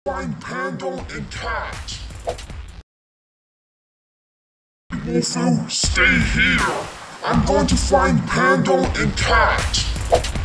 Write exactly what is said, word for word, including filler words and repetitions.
find Pando and Cat. Wolfoo, stay here. I'm going to find Pando and Cat.